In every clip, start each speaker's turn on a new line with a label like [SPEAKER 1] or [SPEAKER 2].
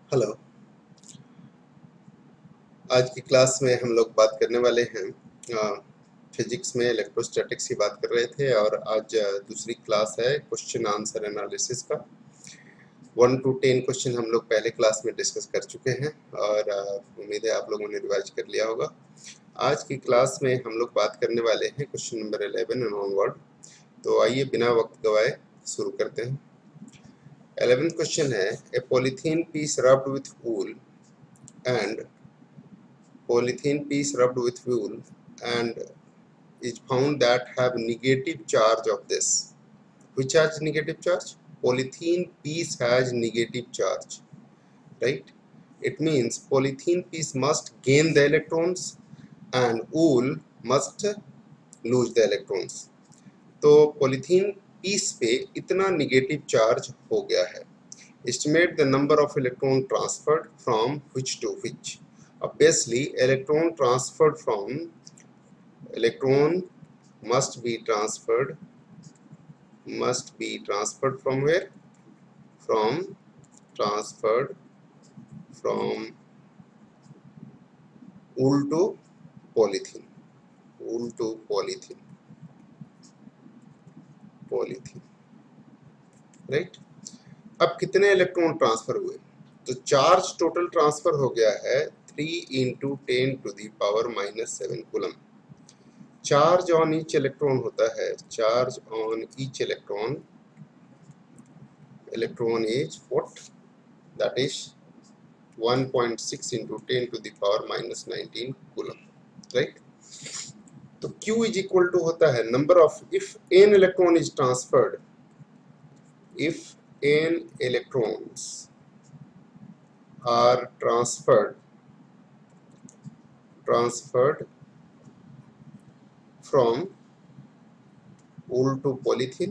[SPEAKER 1] Hello. आज की class में हम लोग बात करने वाले हैं फिजिक्स में इलेक्ट्रोस्टैटिक्स की बात कर रहे थे और आज दूसरी क्लास है क्वेश्चन आंसर एनालिसिस का। 1 to 10 क्वेश्चन हम लोग पहले क्लास में डिस्कस कर चुके हैं और उम्मीद है आप लोगों ने रिवाइज कर लिया होगा। आज की क्लास में हम लोग बात करने वाले हैं क्वेश्चन नंबर 11 एंड ऑनवर्ड। तो आइए बिना वक्त गवाए शुरू करते हैं। 11th क्वेश्चन है, a polythene piece rubbed with wool and polythene piece rubbed with wool and is found that have negative charge of this. Which has negative charge? Polythene piece has negative charge, right? It means polythene piece must gain the electrons and wool must lose the electrons. तो polythene piece पे इतना negative charge हो गया है. Estimate the number of electron transferred from which to which. Obviously, electron must be transferred from where? Transferred from wool to polythene. Right? अब कितने electron transfer हुए? तो चार्ज टोटल ट्रांसफर हो गया है 3 into 10 to the power -7 coulomb. Charge on each electron होता है, charge on each electron is what? That is 1.6 into 10 to the power -19 coulomb, right? तो Q is equal to होता है number of, if n electron is transferred, if n electrons are transferred from wool to polythene,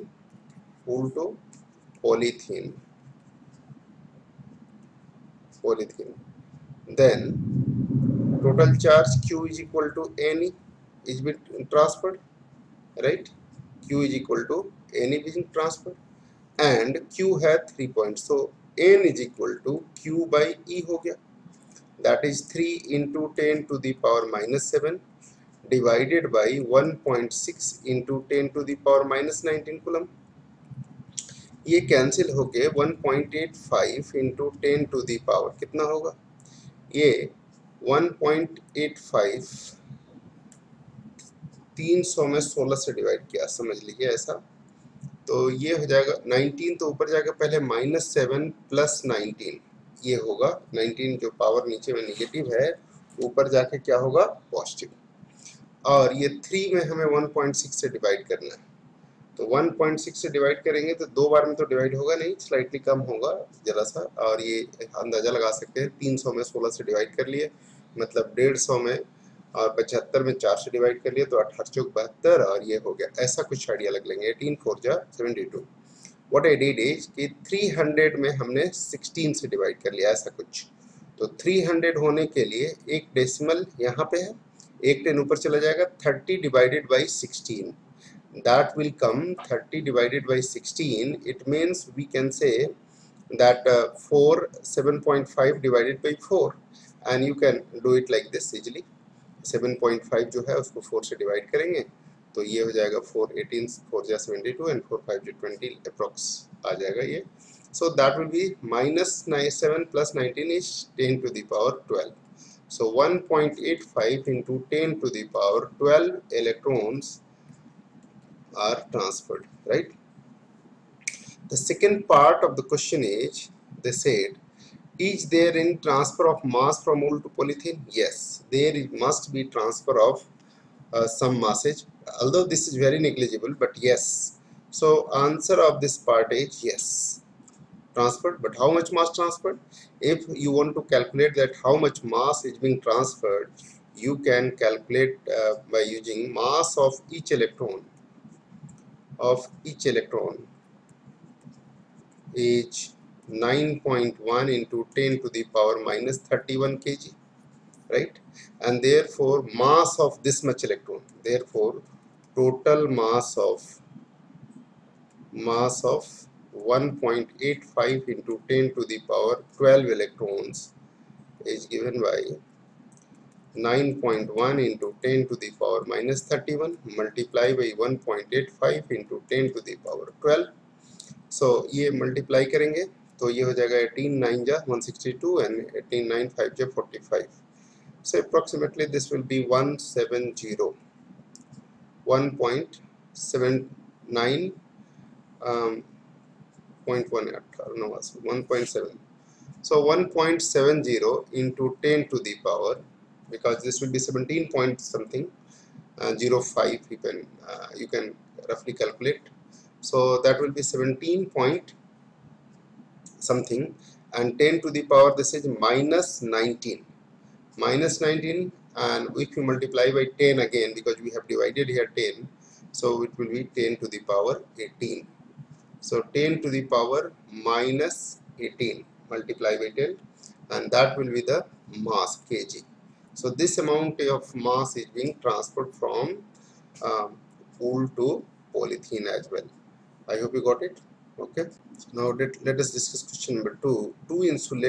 [SPEAKER 1] then total charge Q is equal to Ne is being transferred, right? Q is equal to Ne being transferred and Q had 3 points, so N is equal to Q by E हो गया, that is 3 into 10 to the power -7 divided by 1.6 into 10 to the power -19 coulomb. ये cancel होके 1.85 into 10 to the power कितना होगा? ये 1.85 300 में 16 से divide किया, समझ लीजिए ऐसा। तो ये हो जाएगा 19, तो ऊपर जाकर पहले -7 + 19 ये होगा 19, जो पावर नीचे में निगेटिव है ऊपर जाके क्या होगा? पॉजिटिव। और ये 3 में हमें 1.6 से डिवाइड करना है, तो 1.6 से डिवाइड करेंगे तो 2 बार में तो डिवाइड होगा नहीं, स्लाइटली कम होगा जरा सा। और ये अंदाजा लगा सकते हैं 300 में 16 से डिवाइड कर लिए, मतलब 150 में और 75 में 4 से डिवाइड कर लिए तो 18 चौक 72 और ये हो गया। ऐसा कुछ आइडिया लग लेंगे। 18 4 जा 72। व्हाट आई डिड इज कि 300 में हमने 16 से डिवाइड कर लिया, ऐसा कुछ। तो 300 होने के लिए एक डेसिमल यहाँ पे है, एक 10 ऊपर चला जाएगा, 30 divided by 16, that will come 30 divided by 16. It means we can say that 7.5 divided by 4, and you can do it like this easily. 7.5 जो है उसको 4 से डिवाइड करेंगे तो ये हो जाएगा 4 18 4 जा 72 and 4 5 20 अप्रॉक्स आ जाएगा ये। So that will be -7 + 19 is 10 to the power 12. So 1.85 into 10 to the power 12 electrons are transferred, right? The second part of the question is, they said, is there any transfer of mass from wool to polythene? Yes, there must be transfer of some masses, although this is very negligible, but yes. So answer of this part is yes, transferred. But how much mass transferred? If you want to calculate that how much mass is being transferred, you can calculate by using mass of each electron is 9.1 into 10 to the power -31 kg, right? And therefore mass of this much electron, therefore total mass of 1.85 into 10 to the power 12 electrons is given by 9.1 into 10 to the power minus 31 multiply by 1.85 into 10 to the power 12. So ये multiply करेंगे तो ये हो जाएगा 18 9 जा 162 and 18 9 5 जा 45. So approximately this will be 170 1.79 0.1 I don't know 1.7. So 1.70 into 10 to the power, because this will be 17 point something 05 you can roughly calculate. So that will be 17 point something, and 10 to the power, this is minus 19, and if you multiply by 10 again, because we have divided here 10, so it will be 10 to the power 18. So 10 to the power minus 18 multiply by 10, and that will be the mass kg. So this amount of mass is being transferred from wool to polythene as well. I hope you got it. Okay. So now let us discuss question number 2. Two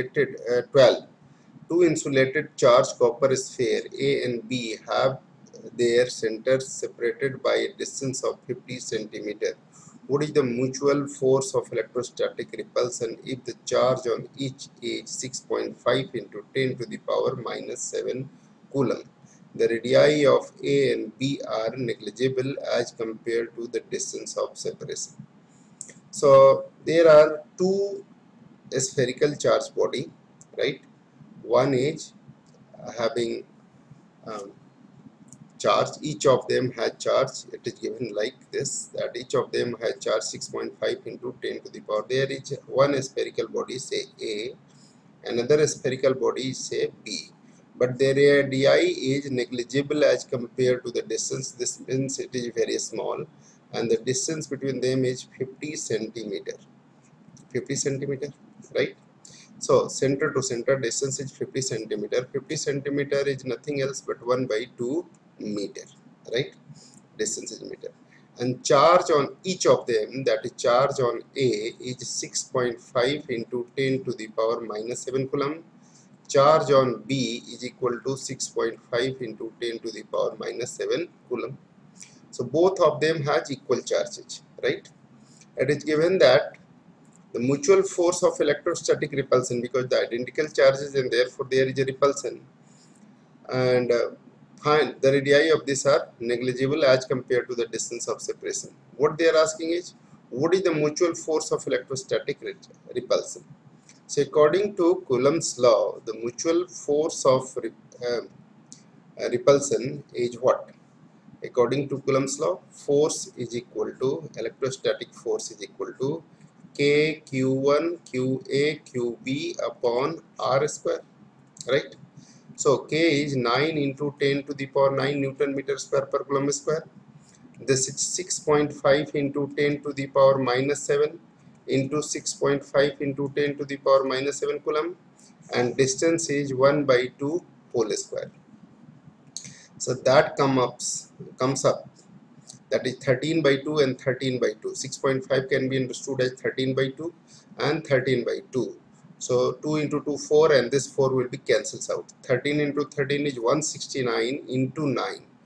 [SPEAKER 1] insulated charged copper sphere A and B have their centers separated by a distance of 50 centimeter. What is the mutual force of electrostatic repulsion if the charge on each is 6.5 into 10 to the power minus 7 coulomb? The radii of A and B are negligible as compared to the distance of separation. So there are two spherical charge body, right? One is having charge, each of them has charge. It is given like this, that each of them has charge 6.5 into 10 to the power. There is one spherical body, say A, another spherical body, say B, but their radii is negligible as compared to the distance. This means it is very small, and the distance between them is 50 centimeter, right? So center to center distance is 50 centimeter. 50 centimeter is nothing else but 1 by 2 meter, right? Distance is meter. And charge on each of them, that is charge on A, is 6.5 into 10 to the power minus 7 coulomb. Charge on B is equal to 6.5 into 10 to the power minus 7 coulomb. So both of them has equal charges, right? It is given that the mutual force of electrostatic repulsion, because the identical charges and therefore there is a repulsion, and find the radii of these are negligible as compared to the distance of separation. What they are asking is, what is the mutual force of electrostatic repulsion? So according to Coulomb's law, the mutual force of repulsion is what? According to Coulomb's law, force is equal to, electrostatic force is equal to K Q1 QA QB upon R square, right? So K is 9 into 10 to the power 9 Newton meter square per coulomb square. This is 6.5 into 10 to the power minus 7 into 6.5 into 10 to the power minus 7 coulomb, and distance is 1 by 2 whole square. So that comes up, that is 13 by 2 and 13 by 2. 6.5 can be understood as 13 by 2 and 13 by 2. So 2 into 2 4, and this 4 will be cancels out. 13 into 13 is 169 into 9.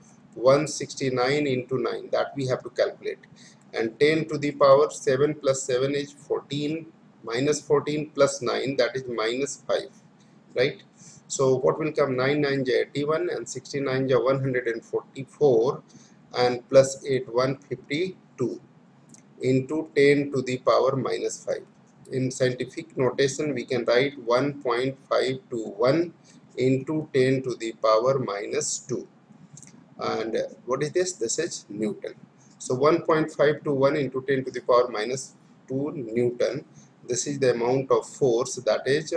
[SPEAKER 1] 169 into 9, that we have to calculate. And 10 to the power 7 plus 7 is 14, minus 14 plus 9, that is minus 5, right? So what will come? 9 9 is 81 and 69 is 144, and plus 8 152 into 10 to the power minus 5. In scientific notation we can write 1.521 into 10 to the power minus 2, and what is this? This is Newton. So 1.521 into 10 to the power minus 2 Newton. This is the amount of force that is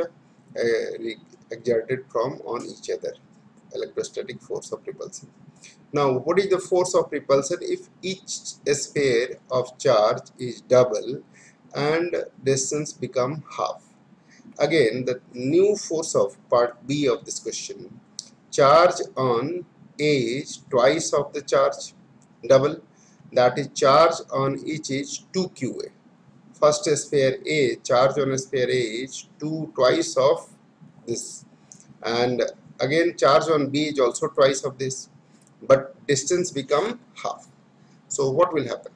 [SPEAKER 1] exerted from on each other, electrostatic force of repulsion. Now, what is the force of repulsion if each sphere of charge is double and distance become half? Again, the new force of part B of this question. Charge on A is twice of the charge, double, that is charge on each is 2 QA. first sphere A, charge on sphere A is 2 twice of this, and again charge on B is also twice of this, but distance become half. So what will happen?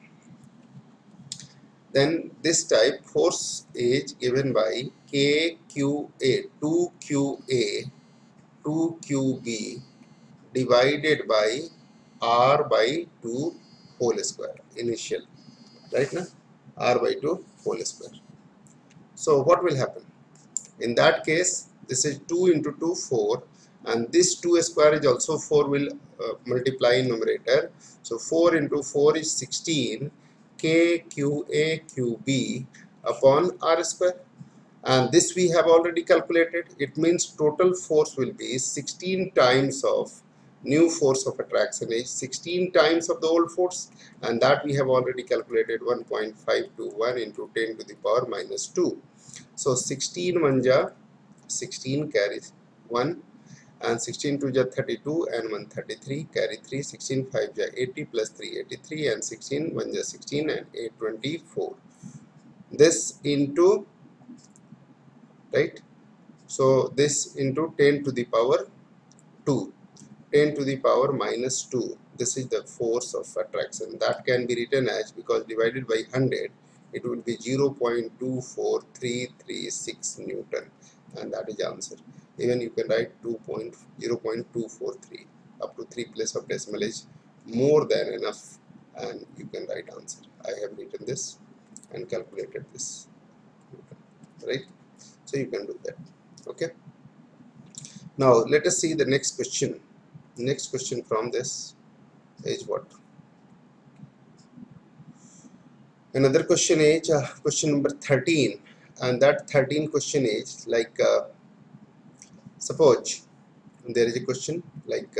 [SPEAKER 1] Then this type force is given by KQA, 2QA, 2QB divided by R by 2 whole square initial, right now, R by 2 whole square. So what will happen? In that case, this is 2 into 2, 4, and this 2 square is also 4 will multiply in numerator. So 4 into 4 is 16 KQAQB upon R square, and this we have already calculated. It means total force will be 16 times of new force of attraction is 16 times of the old force, and that we have already calculated 1.521 into 10 to the power minus 2. So 16 1 ja 16 carries 1, and 16 2 ja 32 and 1 33 carry 3, 16 5 ja 80 plus 3 83, and 16 1 ja 16 and 8 24. This into, right, so this into 10 to the power 2, 10 to the power minus 2. This is the force of attraction. That can be written as, because divided by 100, it will be 0.24336 Newton, and that is the answer. Even you can write 0.243, up to 3 place of decimal is more than enough, and you can write answer. I have written this and calculated this, right? So you can do that. Okay. Now let us see the next question. Next question from this is what? Another question is question number 13, and that 13 question is like suppose there is a question like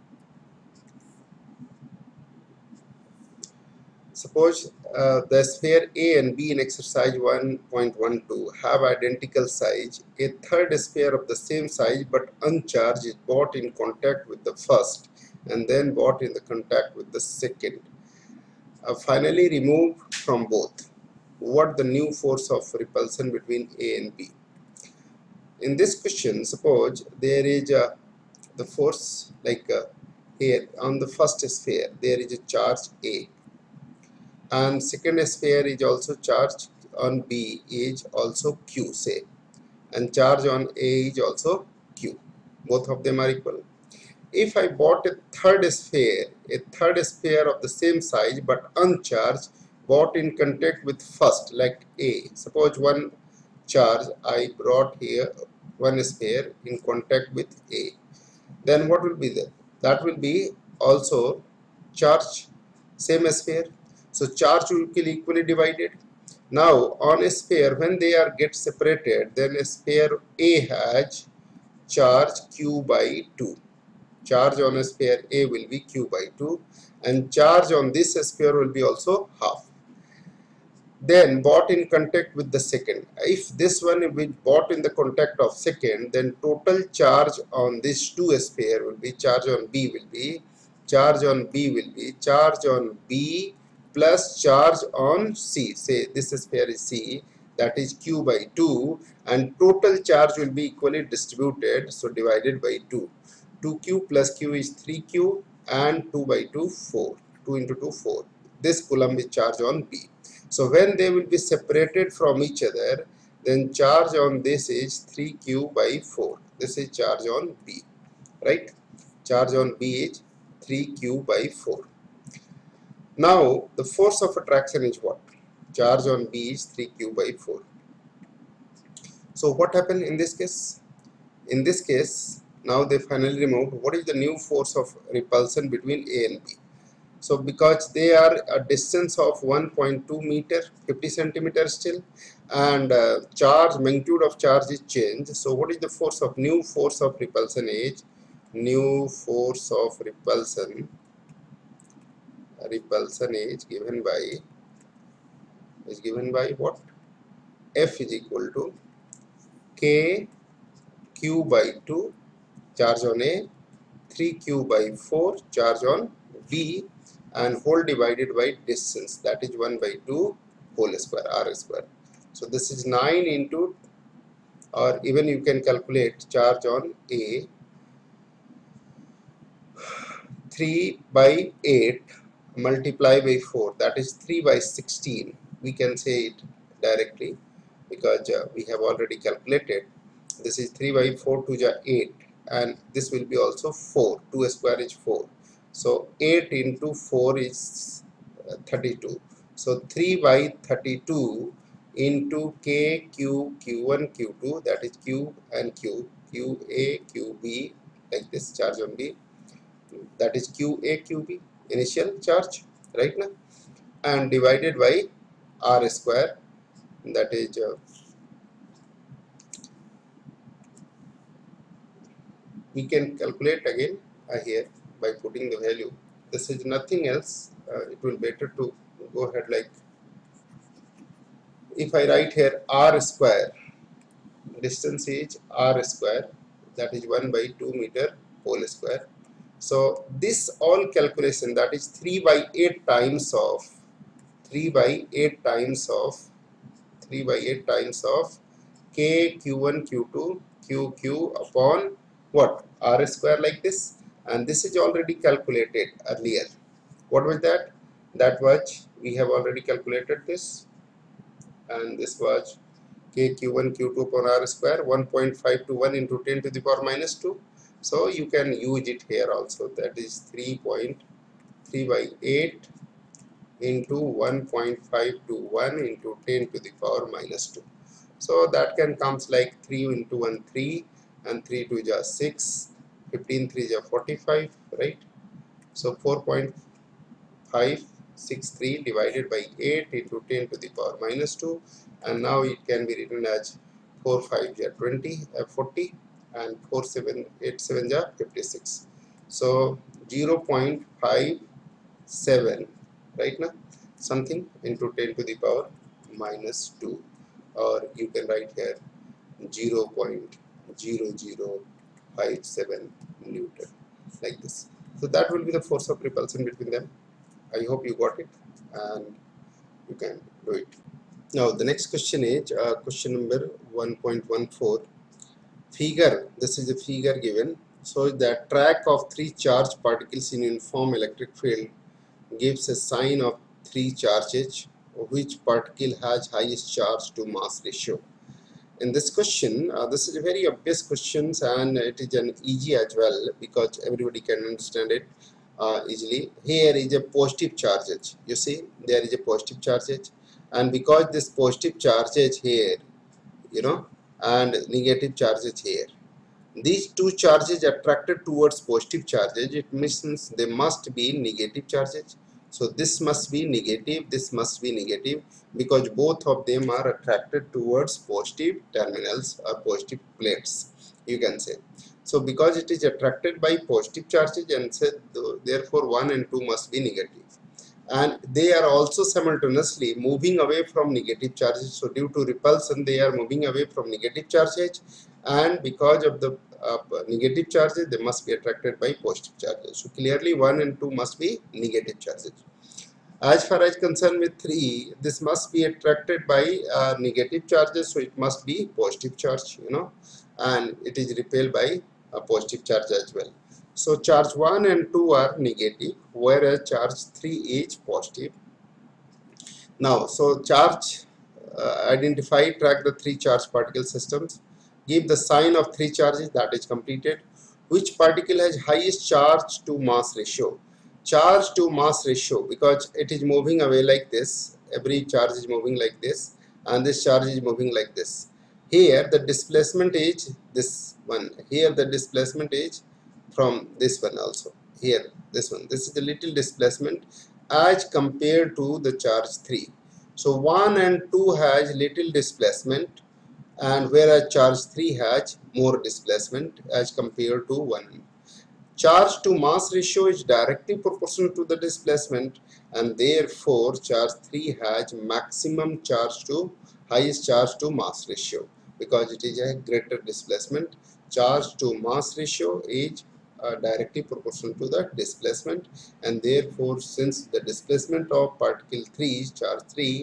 [SPEAKER 1] suppose the sphere A and B in exercise 1.12 have identical size. A third sphere of the same size but uncharged is brought in contact with the first and then brought in the contact with the second. Finally removed from both. What the new force of repulsion between A and B? In this question, suppose there is the force like here on the first sphere there is a charge A, and second sphere is also charged on B is also Q, say, and charge on A is also Q. Both of them are equal. If I bought a third sphere of the same size but uncharged, brought in contact with first like A, suppose one charge I brought here, one sphere in contact with A, then what will be there? That will be also charge, same sphere. So charge will be equally divided. Now on a sphere, when they are get separated, then a sphere A has charge Q by 2. Charge on a sphere A will be Q by 2, and charge on this sphere will be also half. Then brought in contact with the second. If this one will be brought in the contact of second, then total charge on this two sphere will be charge on B will be charge on B plus charge on C. Say this sphere is C, that is Q by 2, and total charge will be equally distributed, so divided by 2. 2Q plus Q is 3Q, and 2 by 2 4. 2 into 2 4. This coulomb is charge on B. So when they will be separated from each other, then charge on this is 3Q by 4. This is charge on B, right? Charge on B is 3Q by 4. Now the force of attraction is what? Charge on B is 3Q by 4. So what happened in this case? In this case, now they finally removed what is the new force of repulsion between A and B. So because they are a distance of 1.2 meter, 50 centimeters still, and charge, magnitude of charge is changed. So what is the force of new force of repulsion is? New force of repulsion is given by what? F is equal to K Q by 2 charge on A, 3Q by 4 charge on B, and whole divided by distance, that is 1 by 2 whole square, r square. So this is 9 into, or even you can calculate charge on A, 3 by 8 multiply by 4, that is 3 by 16. We can say it directly because we have already calculated. This is 3 by 4 to the 8, and this will be also 4. 2 square is 4. So 8 into 4 is 32. So 3 by 32 into K, Q, Q1, Q2, that is Q and Q, QA, QB, like this charge on B, that is QA, QB, initial charge, right now, and divided by R square, that is we can calculate again here by putting the value. This is nothing else. It will better to go ahead like, if I write here R square, distance is R square, that is 1 by 2 meter whole square. So this all calculation, that is 3 by 8 times of 3 by 8 times of 3 by 8 times of K, Q1, Q2, QQ upon what? R square, like this. And this is already calculated earlier. What was that? That was, we have already calculated this. And this was K, Q1, Q2 upon R square, 1.521 into 10 to the power minus 2. So you can use it here also. That is 3.3 by 8 into 1.521 into 10 to the power minus 2. So that can comes like 3 into 1 3, and 3 2 is 6, 15 3 is 45, right? So 4.563 divided by 8 into 10 to the power minus 2, and now it can be written as 4 5 is 20, 40, and 4 7 8 7 is 56. So 0.57, right now, something into 10 to the power minus 2, or you can write here 0.0057 Newton, like this. So that will be the force of repulsion between them. I hope you got it and you can do it. Now the next question is question number 1.14. Figure, this is a figure given. So the track of 3 charged particles in uniform electric field gives a sign of 3 charges. Which particle has highest charge to mass ratio? In this question, this is a very obvious question, and it is an easy as well because everybody can understand it easily. Here is a positive charge. You see, there is a positive charge, and because this positive charge here, you know, and negative charges here, these two charges attracted towards positive charges, it means they must be negative charges. So this must be negative, this must be negative, because both of them are attracted towards positive terminals or positive plates, you can say. So because it is attracted by positive charges, and so therefore 1 and 2 must be negative. And they are also simultaneously moving away from negative charges. So due to repulsion, they are moving away from negative charges, and because of the negative charges, they must be attracted by positive charges. So clearly 1 and 2 must be negative charges. As far as concerned with 3, this must be attracted by negative charges, so it must be positive charge, you know, and it is repelled by a positive charge as well. So charge 1 and 2 are negative, whereas charge 3 is positive. Now, so charge, identify, track the 3 charge particle systems, give the sign of 3 charges, that is completed. Which particle has highest charge to mass ratio? Charge to mass ratio, because it is moving away like this, every charge is moving like this, and this charge is moving like this. Here the displacement is this one, here the displacement is from this one also, here this one, this is the little displacement as compared to the charge 3. So 1 and 2 has little displacement, and whereas charge 3 has more displacement as compared to 1. Charge to mass ratio is directly proportional to the displacement, and therefore charge 3 has maximum charge to highest charge to mass ratio, because it is a greater displacement. Charge to mass ratio is directly proportional to the displacement, and therefore since the displacement of particle 3, charge 3,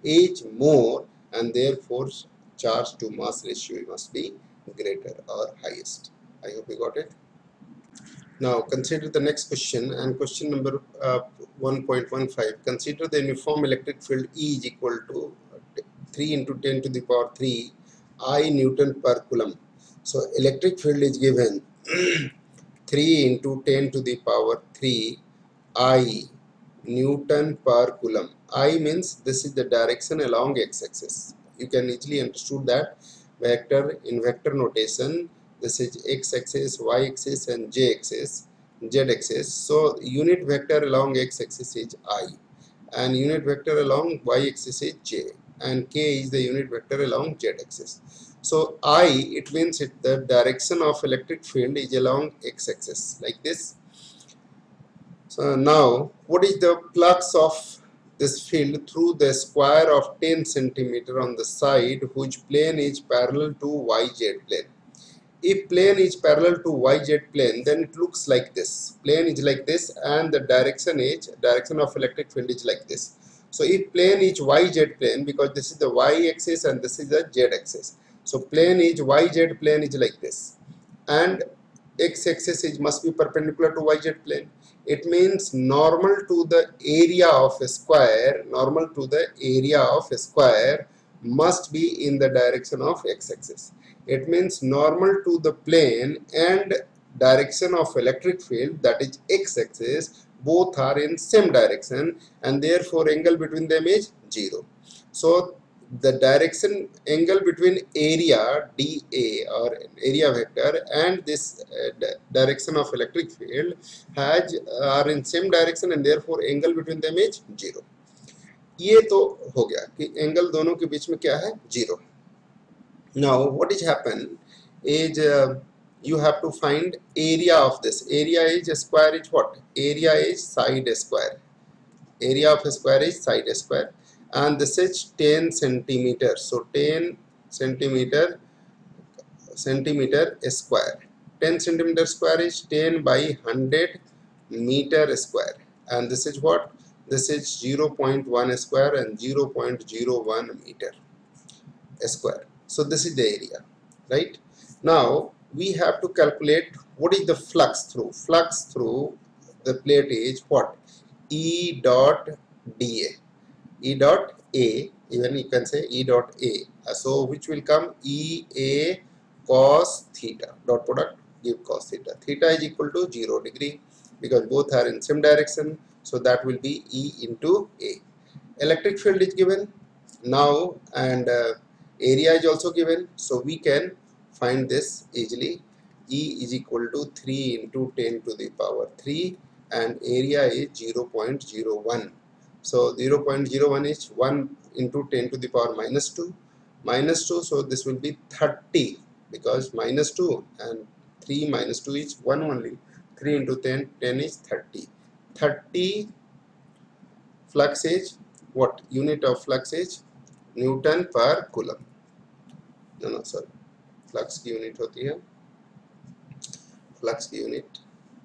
[SPEAKER 1] is more, and therefore charge to mass ratio must be greater or highest. I hope you got it. Now consider the next question, and question number 1.15. Consider the uniform electric field E is equal to 3 into 10 to the power 3 I Newton per Coulomb. So electric field is given 3 into 10 to the power 3 I Newton per Coulomb. I means this is the direction along x-axis. You can easily understood that vector in vector notation. This is x-axis, y-axis, and z-axis. So unit vector along x-axis is I, and unit vector along y-axis is j, and k is the unit vector along z-axis. So I, it means the direction of electric field is along x-axis like this. So now, what is the flux of this field through the square of 10 centimeter on the side whose plane is parallel to YZ plane? If plane is parallel to YZ plane, then it looks like this. Plane is like this, and the direction of electric field is like this. So if plane is YZ plane, because this is the Y axis and this is the Z axis. So plane is YZ plane is like this, and x axis is must be perpendicular to YZ plane. It means normal to the area of a square, must be in the direction of x-axis. It means normal to the plane and direction of electric field, that is x-axis, both are in same direction, and therefore angle between them is 0. So the direction angle between area dA or area vector and this direction of electric field are in same direction, and therefore angle between them is 0. ये तो हो गया कि angle दोनों के बीच में क्या है 0. Now what is happen is you have to find area of this. Area is square is what? Area is side square. Area of a square is side square, and this is 10 centimeter. So 10 centimeter square. 10 centimeter square is 10 by 100 meter square, and this is what? This is 0.1 square and 0.01 meter square. So this is the area, right? Now we have to calculate what is the flux through. Flux through the plate is what? E dot dA. E dot A, even you can say E dot A. So which will come E A cos theta. Dot product give cos theta. Theta is equal to 0 degree because both are in same direction. So that will be E into A. Electric field is given now, and area is also given. So we can find this easily. E is equal to 3 into 10 to the power 3, and area is 0.01. So 0.01 is 1 into 10 to the power minus 2. So this will be 30, because minus 2 and 3 minus 2 is 1 only. 3 into 10 is 30. 30 flux is what? Unit of flux is Newton per Coulomb. No, sorry. Flux की unit होती है. Flux की unit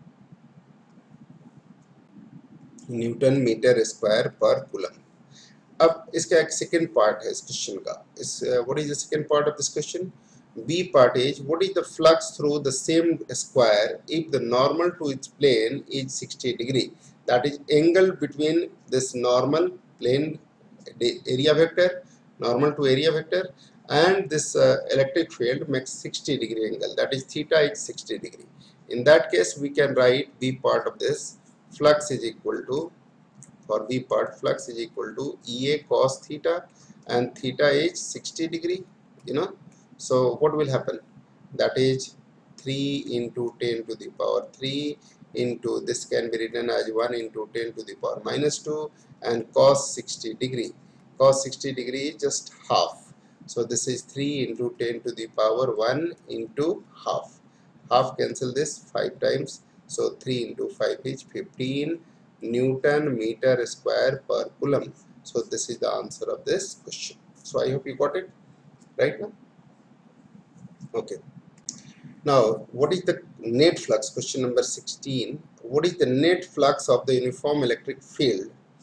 [SPEAKER 1] newton metre square पर coulomb. अब इसका एक second part है इस क्वेश्चन का. इस what is the second part of this question? B part is what is the flux through the same square if the normal to its plane is 60 degree. That is angle between this normal plane area vector, normal to area vector, and this electric field makes 60 degree angle. That is theta is 60 degree. In that case we can write B part of this. Flux is equal to, for B part, flux is equal to EA cos theta, and theta is 60 degree, you know. So what will happen? That is 3 into 10 to the power 3 into, this can be written as 1 into 10 to the power minus 2, and cos 60 degree. Cos 60 degree is just half. So this is 3 into 10 to the power 1 into half. Half cancel this 5 times. So 3 into 5 is 15 Newton meter square per Coulomb. So this is the answer of this question. So I hope you got it right now. Okay. Now, what is the net flux? Question number 16. What is the net flux of the uniform electric field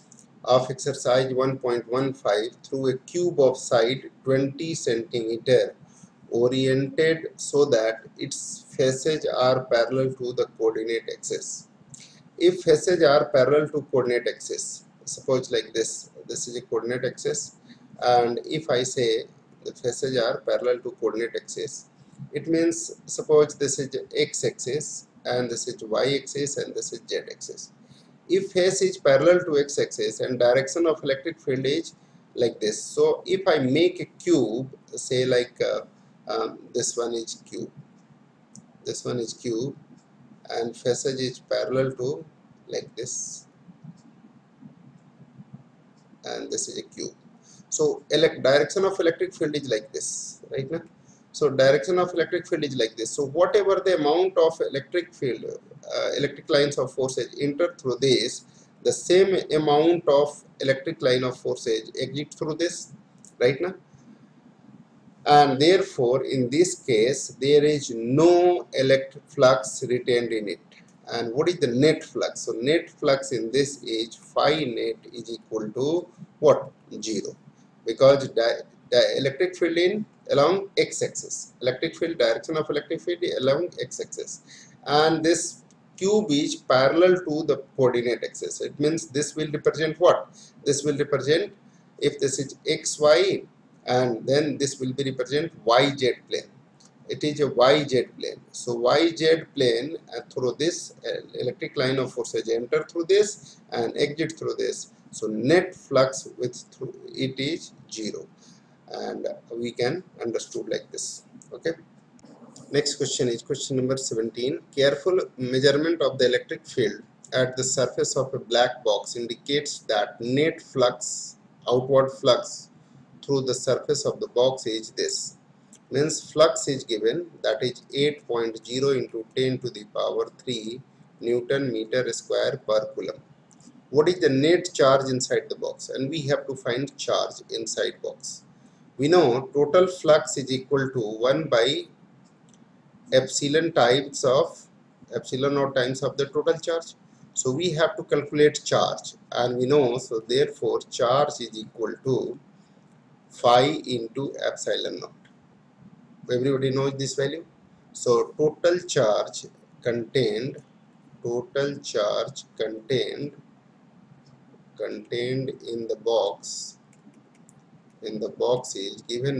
[SPEAKER 1] of exercise 1.15 through a cube of side 20 centimeter oriented so that its faces are parallel to the coordinate axis. If faces are parallel to coordinate axis, suppose like this is a coordinate axis, and if I say the faces are parallel to coordinate axis, it means suppose this is x axis and this is y axis and this is z axis. If face is parallel to x axis and direction of electric field is like this, so if I make a cube, say like this one is cube, this one is cube, and faces is parallel to like this, and this is a cube. So direction of electric field is like this, right now. So direction of electric field is like this. So whatever the amount of electric field, electric lines of forces enter through this, the same amount of electric line of forces exit through this, right now. And therefore in this case there is no electric flux retained in it. And what is the net flux? So net flux in this is phi net is equal to what? 0, because the electric field in along x-axis, electric field, direction of electric field along x-axis, and this cube is parallel to the coordinate axis. It means this will represent what? This will represent, if this is xy, and then this will be represent yz plane. It is a yz plane. So yz plane through this electric line of forces enter through this and exit through this. So net flux with through it is 0, and we can understood like this. Okay. Next question is question number 17. Careful measurement of the electric field at the surface of a black box indicates that net flux, outward flux through the surface of the box is this. Means flux is given, that is 8.0 into 10 to the power 3 Newton meter square per coulomb. What is the net charge inside the box? And we have to find charge inside box. We know total flux is equal to 1 by epsilon naught times of the total charge. So we have to calculate charge, and we know, so therefore charge is equal to phi into epsilon naught. Everybody knows this value. So total charge contained in the box is given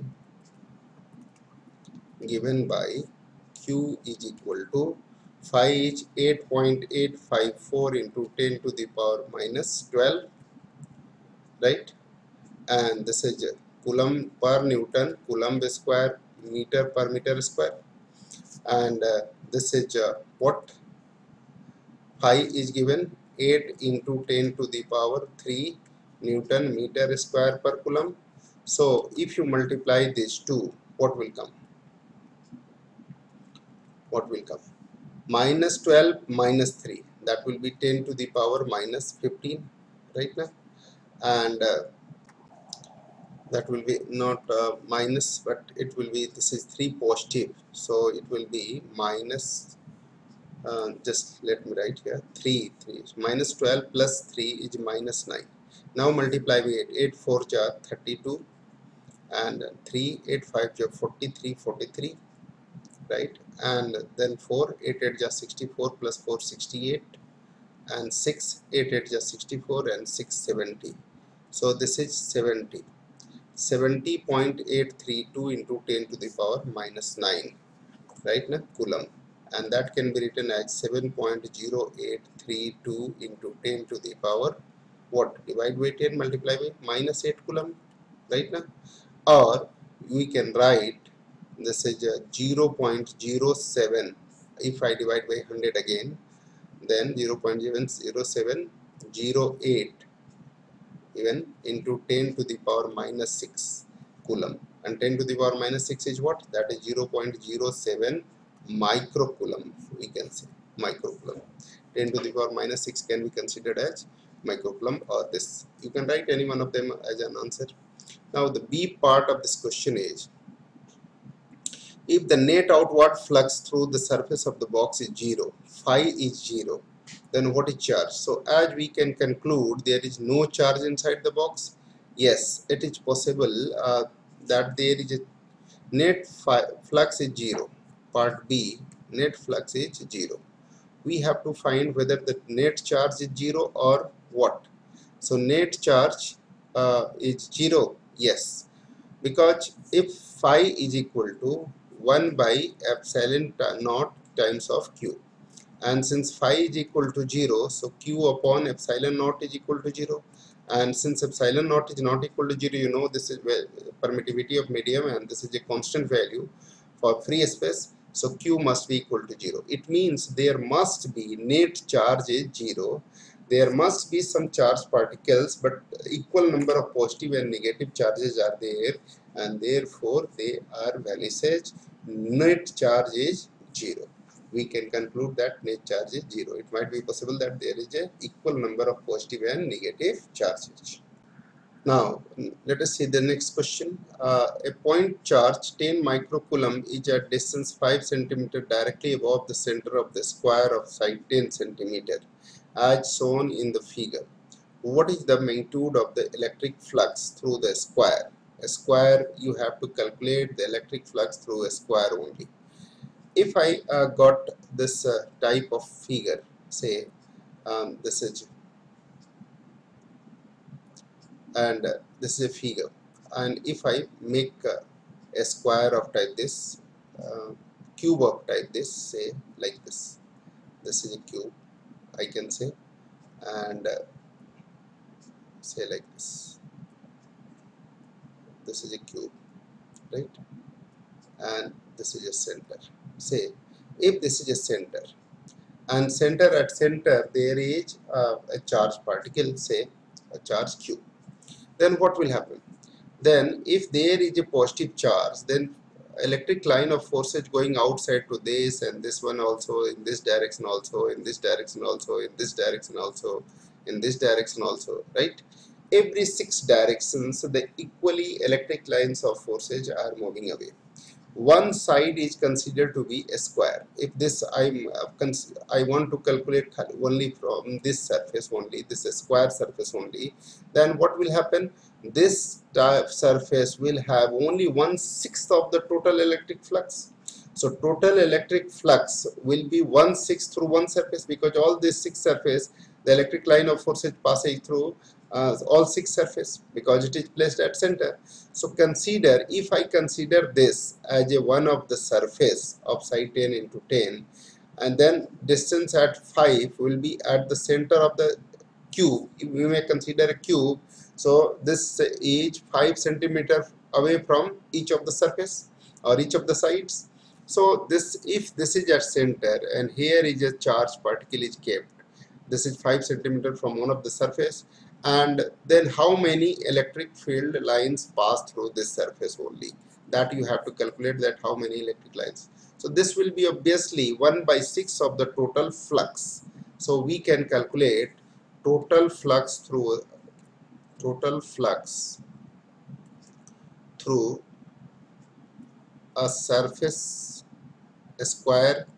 [SPEAKER 1] by Q is equal to phi is 8.854 into 10 to the power minus 12, right? And this is coulomb per Newton, coulomb square, meter per meter square, and this is what? Phi is given 8 into 10 to the power 3 Newton meter square per coulomb. So if you multiply these two, what will come? Minus 12 minus 3, that will be 10 to the power minus 15, right now. And that will be not minus, but it will be, this is 3 positive, so it will be minus, just let me write here, 3 minus 12 plus 3 is minus 9. Now multiply with 8 4 jar 32, and 3 8 5 jar 43, right? And then 4 8 8 jar 64 plus 4 68, and 6 8 8 jar 64, and 6 70. So this is 70.832 into 10 to the power minus 9, right now, coulomb, and that can be written as 7.0832 into 10 to the power what? Divide by 10, multiply by minus 8 coulomb, right now. Or we can write this is 0.07. If I divide by 100 again, then 0.0708 even into 10 to the power minus 6 coulomb, and 10 to the power minus 6 is what? That is 0.07 microcoulomb, we can say microcoulomb. 10 to the power minus 6 can be considered as microcoulomb, or this. You can write any one of them as an answer. Now the B part of this question is, if the net outward flux through the surface of the box is 0, phi is 0, Then what is charge? So as we can conclude, there is no charge inside the box. Yes, it is possible that there is a net flux is 0. Part B, net flux is 0. We have to find whether the net charge is 0 or what. So net charge is 0. Yes, because if phi is equal to 1 by epsilon naught times of q, and since phi is equal to 0, so q upon epsilon naught is equal to 0, and since epsilon naught is not equal to 0, you know this is permittivity of medium and this is a constant value for free space, so q must be equal to 0. It means there must be net charge is 0. There must be some charged particles, but equal number of positive and negative charges are there, and therefore they are vanished. Net charge is 0. We can conclude that net charge is 0. It might be possible that there is a equal number of positive and negative charges. Now, let us see the next question. A point charge 10 microcoulomb is at distance 5 cm directly above the center of the square of side 10 cm, as shown in the figure. What is the magnitude of the electric flux through the square? A square, you have to calculate the electric flux through a square only. If I got this type of figure, say this is, and this is a figure, and if I make a square of type this, cube of type this, say like this is a cube, I can say, and say like this is a cube, right? And this is a center. Say if this is a center, and at center there is a charged particle, say a charge q, then what will happen? Then if there is a positive charge, then electric line of forces going outside to this, and this one also, in this direction also, in this direction also, in this direction also, in this direction also, right? Every 6 directions the equally electric lines of forces are moving away. One side is considered to be a square. If this I want to calculate only from this surface only, this square surface only, then what will happen? This surface will have only 1/6 of the total electric flux. So total electric flux will be 1/6 through one surface, because all these 6 surface, the electric line of forces passing through all 6 surface, because it is placed at center. So consider, if I consider this as a one of the surface of side 10 into 10, and then distance at 5 will be at the center of the cube. We may consider a cube, so this is 5 centimeter away from each of the surface or each of the sides. So this, if this is at center and here is a charged particle is kept, this is 5 centimeter from one of the surface, and then how many electric field lines pass through this surface only, that you have to calculate, that how many electric lines. So this will be obviously 1/6 of the total flux. So we can calculate total flux through a surface, a square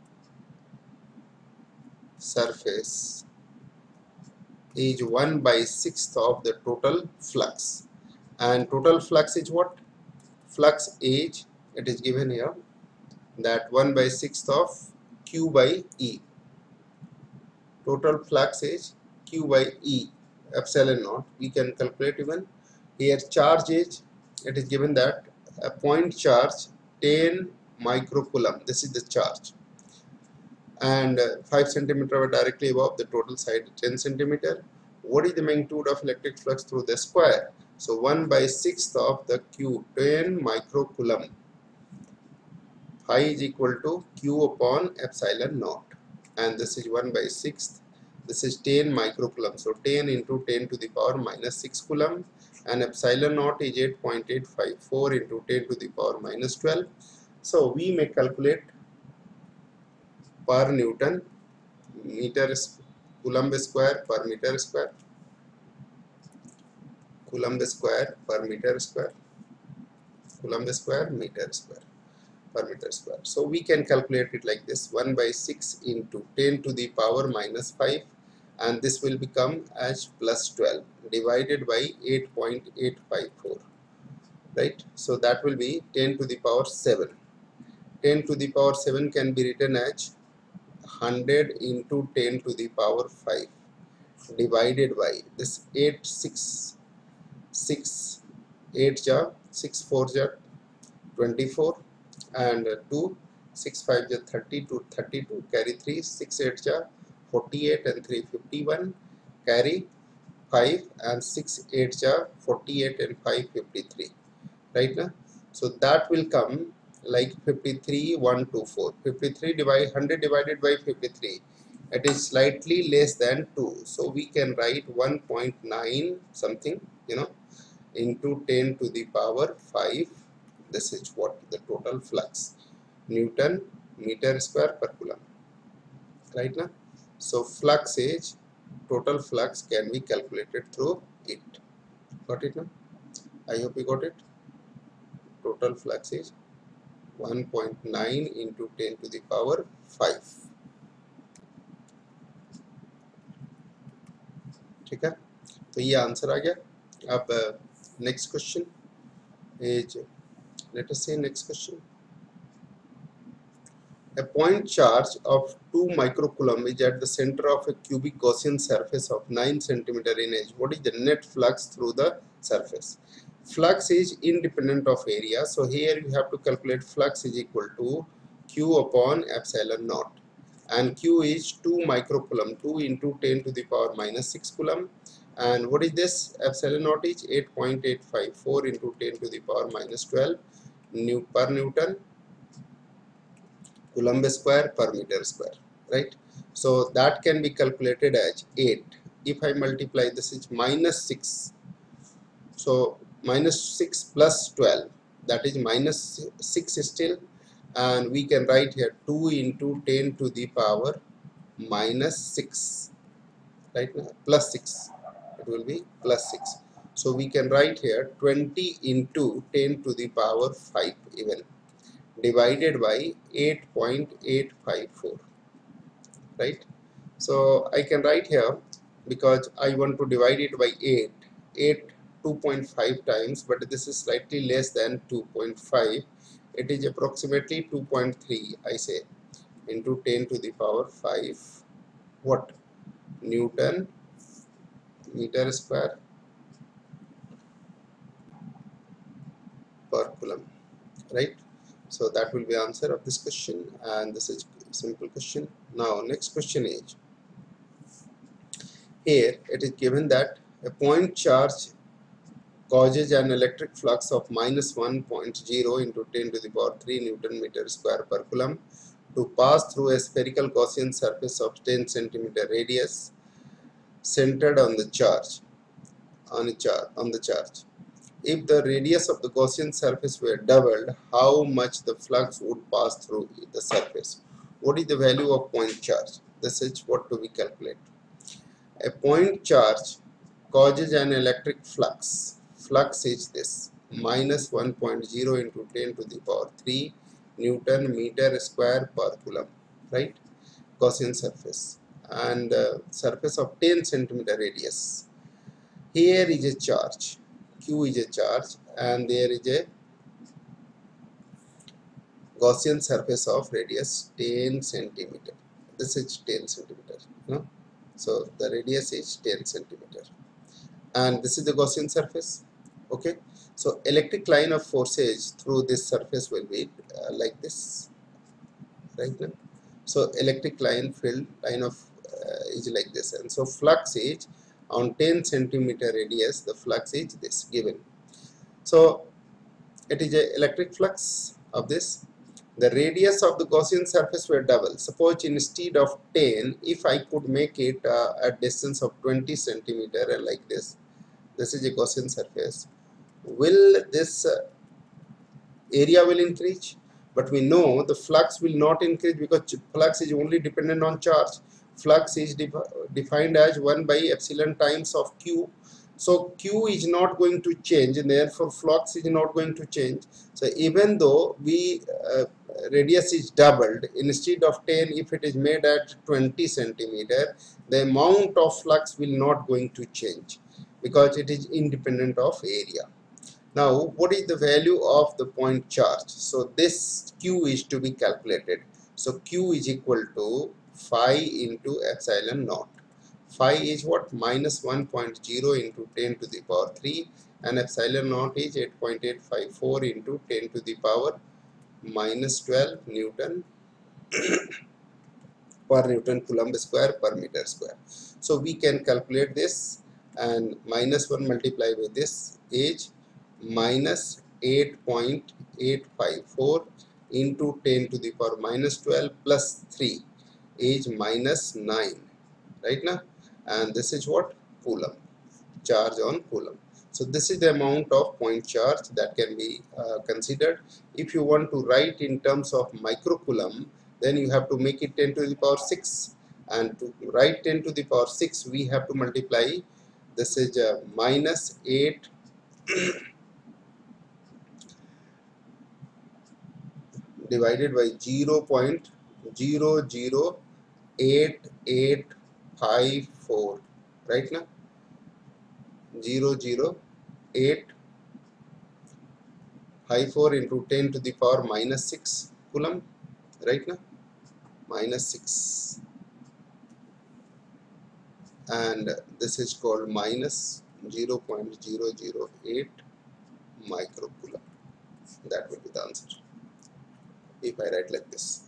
[SPEAKER 1] surface, is 1/6 of the total flux. And total flux is what? Flux is, it is given here, that 1/6 of q by e. Total flux is q by e epsilon naught. We can calculate even here. Charge is, it is given that a point charge 10 microcoulomb, this is the charge, and 5 centimeter directly above the total side 10 centimeter. What is the magnitude of electric flux through the square? So 1/6 of the q, 10 microcoulomb. Phi is equal to q upon epsilon naught, and this is 1/6. This is 10 microcoulomb. So 10 into 10 to the power minus 6 coulomb, and epsilon naught is 8.854 into 10 to the power minus 12. So we may calculate per Newton meter coulomb square per meter square, coulomb square per meter square, coulomb square meter square. per meter square. So we can calculate it like this: 1 by 6 into 10 to the power minus 5, and this will become as plus 12 divided by 8.854, right? So that will be 10 to the power 7. 10 to the power 7 can be written as 100 into 10 to the power 5 divided by this 8 6 6 8 ja 6 4 ja 24, and 2 6 5 ja 32 32, carry 3 6 8 ja 48, and 3 51, carry 5, and 6 8 ja 48, and 5 53, right now. So that will come like 53 124. 53 divide 100 divided by 53, it is slightly less than 2, so we can write 1.9 something, into 10 to the power 5. This is what the total flux, Newton meter square per coulomb, right now. So flux is, total flux can be calculated through it. Got it now? I hope you got it. Total flux is 1.9 into 10 to the power 5. ठीक है, तो ये answer आ गया. अब next question is, let us say next question. A point charge of 2 microcoulomb is at the center of a cubic Gaussian surface of 9 cm in edge. What is the net flux through the surface? Flux is independent of area, so here you have to calculate flux is equal to Q upon epsilon naught, and Q is 2 microcoulomb, 2 into 10 to the power minus 6 coulomb, and what is this? Epsilon naught is 8.854 into 10 to the power minus 12 per Newton coulomb square per meter square, right? So that can be calculated as 8. If I multiply, this is minus 6, so minus 6 plus 12, that is minus 6 still, and we can write here 2 into 10 to the power minus 6, right now, plus 6, it will be plus 6. So we can write here 20 into 10 to the power 5 even, divided by 8.854, right? So I can write here, because I want to divide it by 8 2.5 times, but this is slightly less than 2.5, it is approximately 2.3, I say, into 10 to the power 5 what? Newton meter square per coulomb, right? So that will be answer of this question, and this is simple question. Now next question is, here it is given that a point charge causes an electric flux of minus 1.0 into 10 to the power 3 Newton meter square per coulomb to pass through a spherical Gaussian surface of 10 centimeter radius centered on the charge. If the radius of the Gaussian surface were doubled, how much the flux would pass through the surface? What is the value of point charge? This is what to be calculated. A point charge causes an electric flux. Flux is this, minus 1.0 into 10 to the power 3 Newton meter square per coulomb, right? Gaussian surface, and surface of 10 centimeter radius. Here is a charge, Q is a charge, and there is a Gaussian surface of radius 10 centimeter. This is 10 centimeter, so the radius is 10 centimeter, and this is the Gaussian surface. Okay, so electric line of forces through this surface will be like this, right now. So electric line field line of is like this, and so flux is on 10 centimeter radius, the flux is this given. So it is a electric flux of this. The radius of the Gaussian surface were double. Suppose instead of 10, if I could make it a distance of 20 centimeter like this, this is a Gaussian surface, will this area will increase? But we know the flux will not increase, because flux is only dependent on charge. Flux is defined as 1 by epsilon times of Q, So Q is not going to change, and therefore flux is not going to change. So even though we radius is doubled, instead of 10, if it is made at 20 centimeter, the amount of flux will not going to change because it is independent of area. Now, what is the value of the point charge? So this Q is to be calculated. So Q is equal to phi into epsilon naught. Phi is what? Minus 1.0 into 10 to the power 3, and epsilon naught is 8.854 into 10 to the power minus 12 Newton per Newton Coulomb square per meter square. So we can calculate this, and minus 1 multiplied with this is minus 8.854 into 10 to the power minus 12 plus 3 is minus 9, right now, and this is what? Coulomb, charge on Coulomb. So this is the amount of point charge that can be considered. If you want to write in terms of microcoulomb, then you have to make it 10 to the power 6, and to write 10 to the power 6 we have to multiply, this is minus 8 divided by 0.00884, right now, 0.00854 into 10 to the power minus 6 Coulomb, right now, minus 6, and this is called minus 0.008 microcoulomb. That will be the answer if I write like this.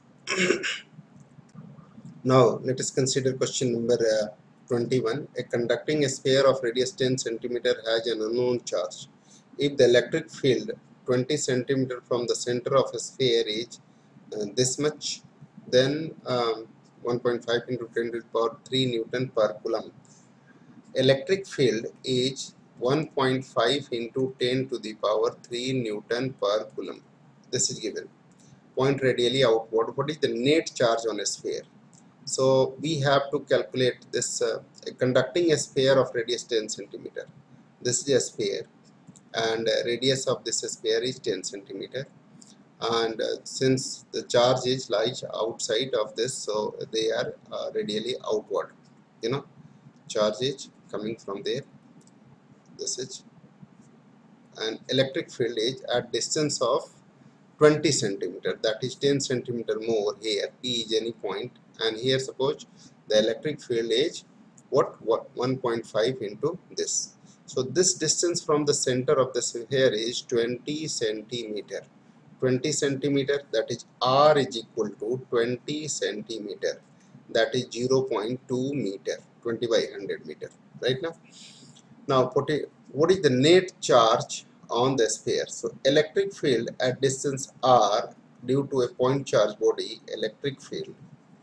[SPEAKER 1] Now let us consider question number 21. A conducting sphere of radius 10 centimeter has an unknown charge. If the electric field 20 centimeter from the center of a sphere is this much, then 1.5 into 10 to the power 3 Newton per Coulomb. Electric field is 1.5 into 10 to the power 3 Newton per Coulomb. This is given. Point radially outward. What is the net charge on a sphere? So we have to calculate this conducting a sphere of radius 10 centimeter. This is a sphere, and radius of this sphere is 10 centimeter. And since the charge is lies outside of this, so they are radially outward. Charge is coming from there. This is, and electric field is at distance of 20 centimeter, that is 10 centimeter more here. P is any point, and here suppose the electric field is what 1.5 into this. So this distance from the center of the sphere is 20 centimeter. 20 centimeter, that is R is equal to 20 centimeter, that is 0.2 meter, 20 by 100 meter, right now. Now what is the net charge on the sphere? So electric field at distance r due to a point charge body, electric field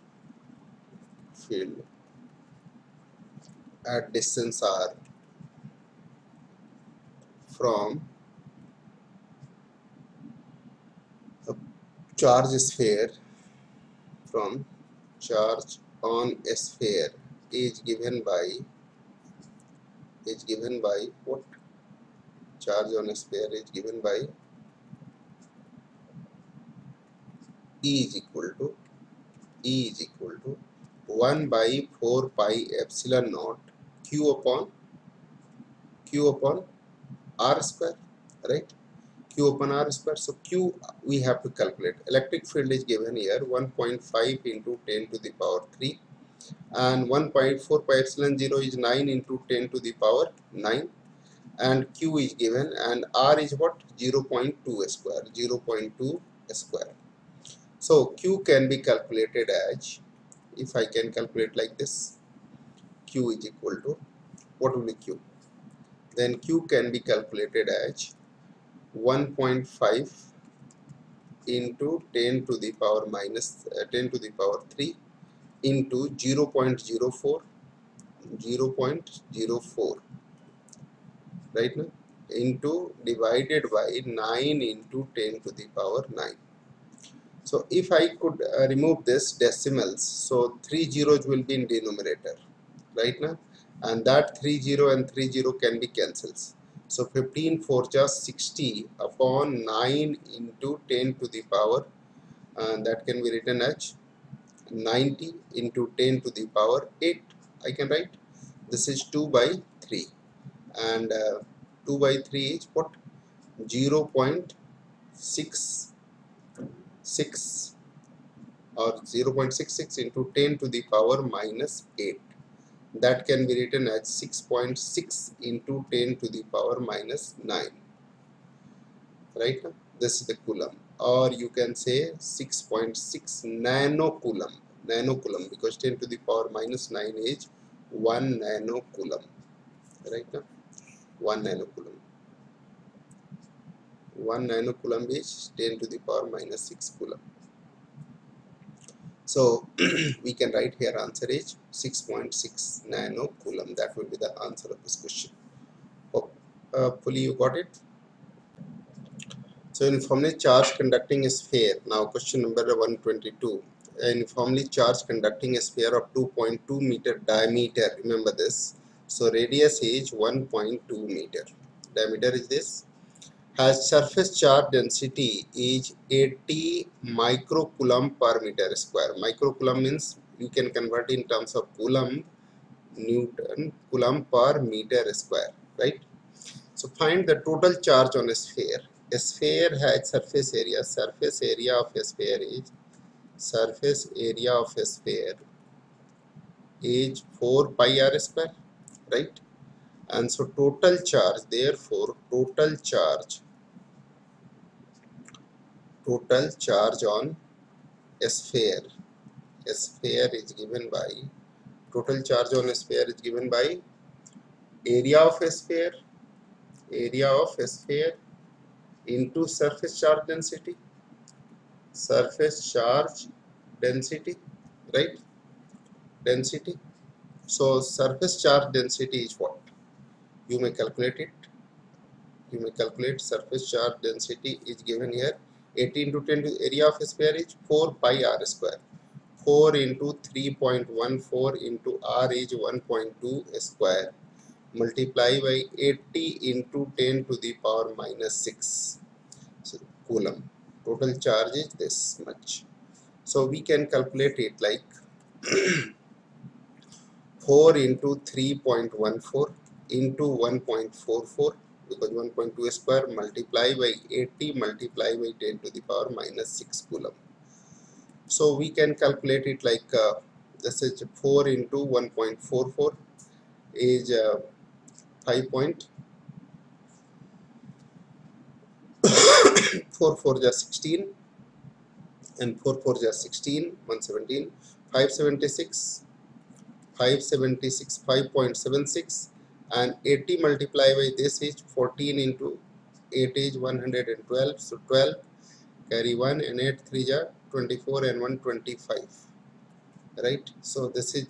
[SPEAKER 1] at distance r from a charge sphere, from charge on a sphere is given by what? Charge on a sphere is given by E is equal to 1 by 4 pi epsilon naught Q upon R square, right? Q upon R square. So Q we have to calculate. Electric field is given here 1.5 into 10 to the power 3, and 1.4 pi epsilon 0 is 9 into 10 to the power 9, and Q is given, and R is what? 0.2 square, 0.2 square. So Q can be calculated as, if I can calculate like this, Q is equal to, what will be Q? Then Q can be calculated as 1.5 into 10 to the power minus 10 to the power 3 into 0.04, right now, into divided by 9 into 10 to the power 9. So if I could remove this decimals, so 3 zeros will be in denominator, right now, and that 30 and 30 can be cancelled. So 15 4 just 60 upon 9 into 10 to the power, and that can be written as 90 into 10 to the power 8. I can write this is 2 by 3, and 2 by 3 is what? 0.66 or 0.66 into 10 to the power minus 8. That can be written as 6.6 into 10 to the power minus 9. Right? This is the coulomb. Or you can say 6.6 nanocoulomb. Nanocoulomb, because 10 to the power minus 9 is 1 nanocoulomb. Right? 1 nanocoulomb. 1 nanocoulomb is 10 to the power minus 6 coulomb. So we can write here answer is 6.6 nanocoulomb. That will be the answer of this question. Hopefully you got it. So uniformly charged conducting sphere. Now question number 122. An uniformly charged conducting sphere of 2.2 meter diameter. Remember this. So radius is 1.2 meter. Diameter is this. Has surface charge density is 80 microcoulomb per meter square. Microcoulomb means you can convert in terms of coulomb, Newton, coulomb per meter square, right? So find the total charge on a sphere. A sphere has surface area. Surface area of a sphere is 4 pi r square, right? And so total charge, therefore total charge on a sphere is given by, total charge on a sphere is given by area of a sphere into surface charge density, right? Density. So surface charge density is what? You may calculate it. You may calculate surface charge density is given here. 80 into 10 to area of a sphere is 4 pi r square. 4 into 3.14 into r is 1.2 square. Multiply by 80 into 10 to the power minus 6. So coulomb. Total charge is this much. So we can calculate it like 4 into 3.14 into 1.44, because 1.2 square multiply by 80 multiply by 10 to the power minus 6 coulomb. So we can calculate it like this is 4 into 1.44 is 5.44 just 16, and 4 just 16, 117, 576, 5.76, and 80 multiply by this is 14 into 8 is 112, so 12 carry 1 and 8 3 ja 24 and 125, right? So this is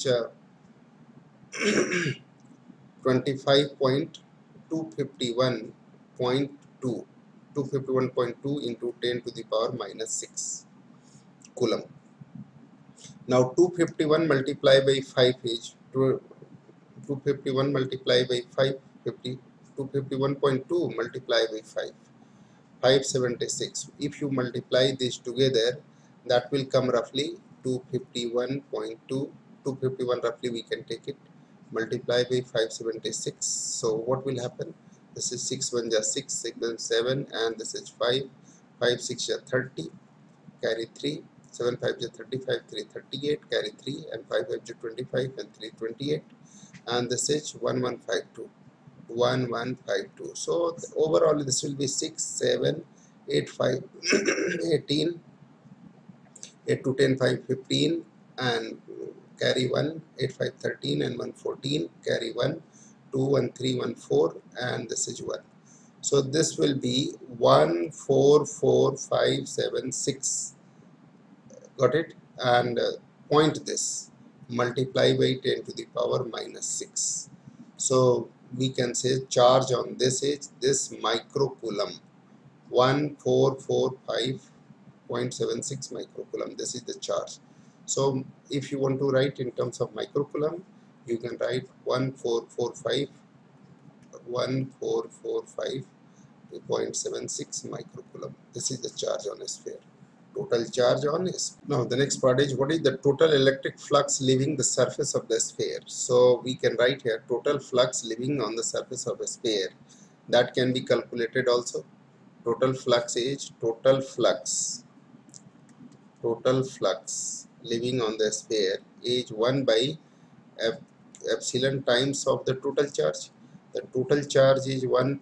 [SPEAKER 1] 251.2 into 10 to the power minus 6 coulomb. Now 251 multiplied by 5 is 251 multiplied by 550, 251.2 multiplied by 5, 576. If you multiply this together, that will come roughly 251.2, 251 roughly we can take it, multiply by 576. So what will happen? This is 6 1 just 6, 6 1 7, and this is 5, 5 6 just 30, carry 3, 7 5 just 35, 3 38, carry 3, and 5 5 just 25, and 3 28, and this is 1152. 1152. So overall this will be 6 7 8 5 18, 8 to 10 5 15, and carry 1, 8 5 13, and 1 14, carry 1 2 1 3 1 4, and this is 1. So this will be 1 4 4 5 7 6. Got it? And point this, multiply by 10 to the power minus 6. So we can say charge on this is this microcoulomb, 1445.76 microcoulomb. This is the charge. So if you want to write in terms of microcoulomb, you can write 1445 0.76 microcoulomb. This is the charge on a sphere. Total charge on a sphere. Now the next part is, what is the total electric flux leaving the surface of the sphere? So we can write here total flux leaving on the surface of a sphere. That can be calculated also. Total flux is total flux leaving on the sphere is 1 by epsilon times of the total charge. The total charge is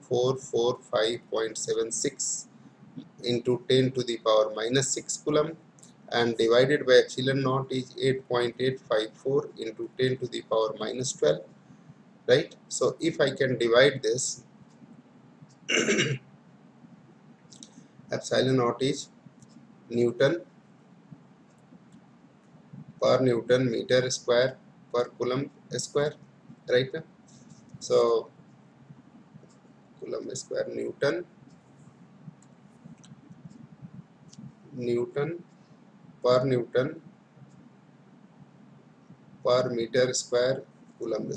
[SPEAKER 1] 1445.76 into 10 to the power minus 6 coulomb, and divided by epsilon naught is 8.854 into 10 to the power minus 12, right? So if I can divide this, epsilon naught is Newton per Newton meter square per coulomb square, right? So coulomb square Newton per meter square coulomb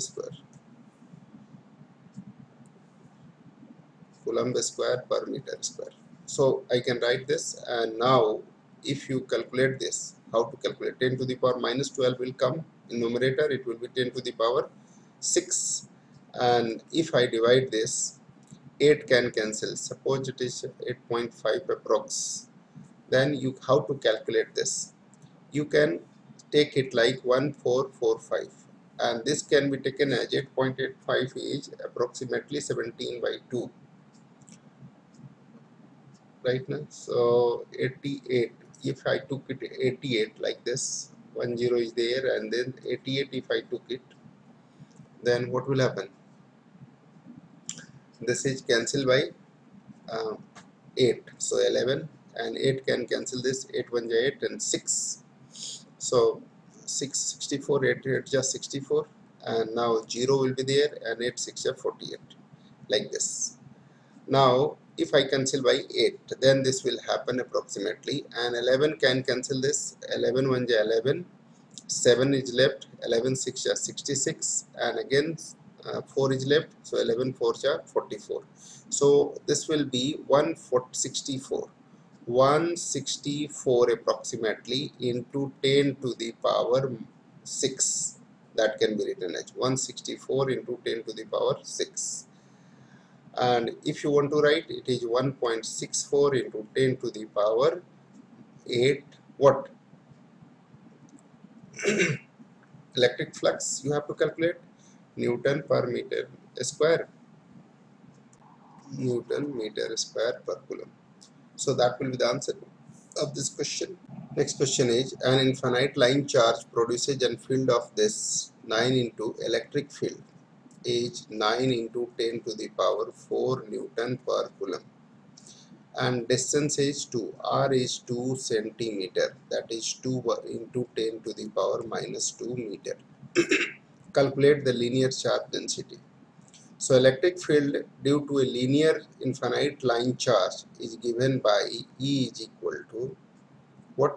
[SPEAKER 1] square per meter square. So I can write this, and now if you calculate this, how to calculate? 10 to the power minus 12 will come in numerator, it will be 10 to the power 6, and if I divide this, 8 can cancel. Suppose it is 8.5 approx. Then you, how to calculate this? You can take it like 1445, and this can be taken as 8.85 is approximately 17 by 2, right now. So 88, if I took it 88 like this, 10 is there, and then 88 if I took it, then what will happen? This is cancelled by 8, so 11, and 8 can cancel this, 8 1 8 and 6, so 664, 8 8 just 64, and now 0 will be there, and 8 6 48, like this. Now if I cancel by 8, then this will happen approximately, and 11 can cancel this, 11 1 11, 7 is left, 11 6 66, and again 4 is left, so 11 4 44. So this will be 164 approximately into 10 to the power 6. That can be written as 164 into 10 to the power 6. And if you want to write, it is 1.64 into 10 to the power 8 what? Electric flux you have to calculate, Newton per meter square, Newton meter square per coulomb. So that will be the answer of this question. Next question is, an infinite line charge produces a field of this 9 into electric field is 9 into 10 to the power 4 Newton per coulomb, and distance is 2, r is 2 centimeter, that is 2 into 10 to the power minus 2 meter. Calculate the linear charge density. So electric field due to a linear infinite line charge is given by E is equal to what?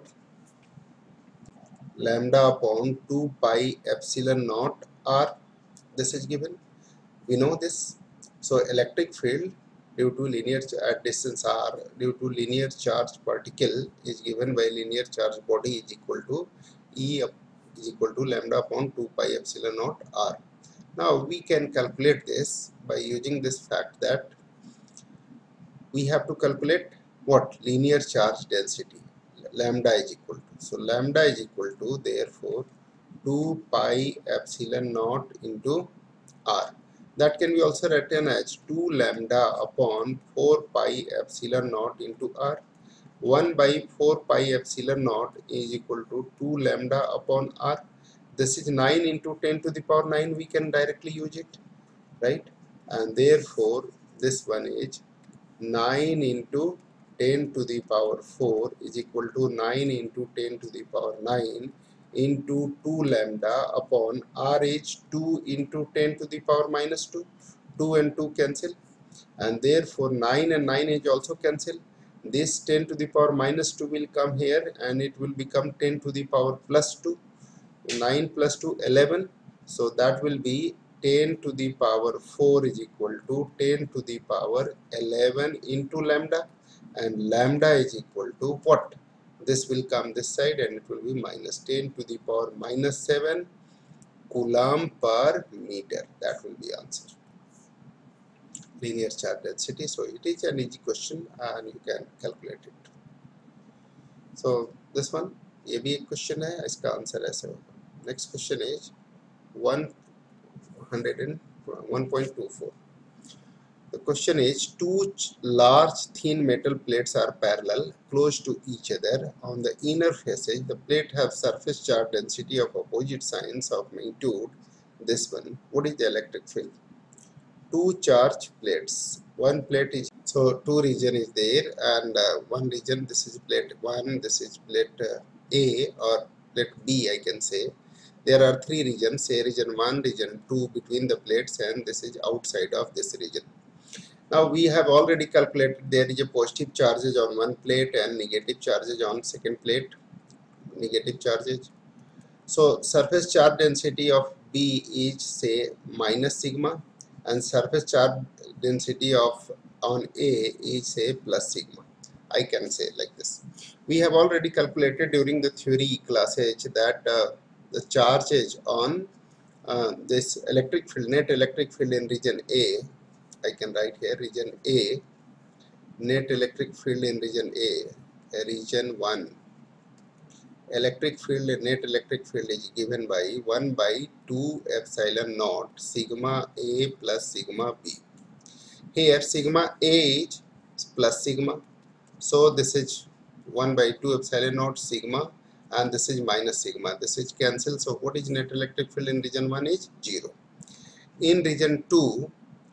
[SPEAKER 1] Lambda upon 2 pi epsilon naught r. This is given. We know this. So electric field due to linear at distance r due to linear charge particle is given by linear charge body is equal to E is equal to lambda upon 2 pi epsilon naught r. Now we can calculate this by using this fact that we have to calculate what? Linear charge density. Lambda is equal to. So lambda is equal to, therefore, 2 pi epsilon naught into r. That can be also written as 2 lambda upon 4 pi epsilon naught into r. 1 by 4 pi epsilon naught is equal to 2 lambda upon r. This is 9 into 10 to the power 9. We can directly use it, right? And therefore this one is 9 into 10 to the power 4 is equal to 9 into 10 to the power 9 into 2 lambda upon r is 2 into 10 to the power minus 2. 2 and 2 cancel, and therefore 9 and 9 is also cancel. This 10 to the power minus 2 will come here, and it will become 10 to the power plus 2. 9 plus 2 11, So that will be 10 to the power 4 is equal to 10 to the power 11 into lambda, and lambda is equal to what? This will come this side and it will be minus 10 to the power minus 7 coulomb per meter. That will be answer. Linear charge density. So it is an easy question and you can calculate it. So this one, ये भी एक question है, इसका answer ऐसे होगा. Next question is 101.24. The question is, two large thin metal plates are parallel close to each other. On the inner faces, the plate have surface charge density of opposite signs of magnitude. This one, what is the electric field? Two charge plates. One plate is, so two region is there, and one region, this is plate 1, this is plate A or plate B, I can say. There are three regions, say region 1, region 2 between the plates, and this is outside of this region. Now we have already calculated there is a positive charges on one plate and negative charges on second plate, negative charges. So surface charge density of B is say minus sigma, and surface charge density of on A is say plus sigma. I can say like this. We have already calculated during the theory classes that the charges on this electric field, net electric field in region A, I can write here region A, net electric field in region A, region 1, electric field, net electric field is given by 1 by 2 epsilon naught sigma A plus sigma B. Here sigma A is plus sigma, so this is 1 by 2 epsilon naught sigma, and this is minus sigma, this is cancelled. So what is net electric field in region 1 is 0. In region 2,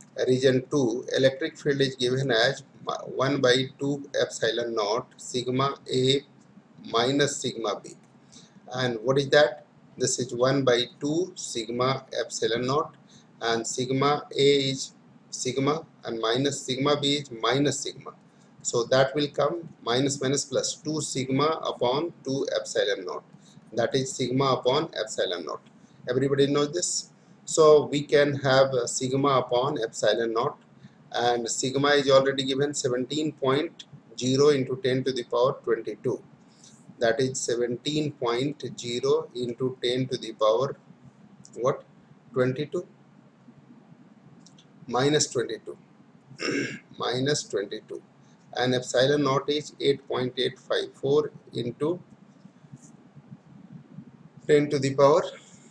[SPEAKER 1] electric field is given as 1 by 2 epsilon naught sigma A minus sigma B. And what is that? This is 1 by 2 sigma epsilon naught, and sigma A is sigma and minus sigma B is minus sigma. So that will come minus minus plus 2 sigma upon 2 epsilon naught. That is sigma upon epsilon naught. Everybody knows this. So we can have sigma upon epsilon naught, and sigma is already given 17.0 into 10 to the power 22. That is 17.0 into 10 to the power what? 22 minus 22 minus 22, and epsilon naught is 8.854 into 10 to the power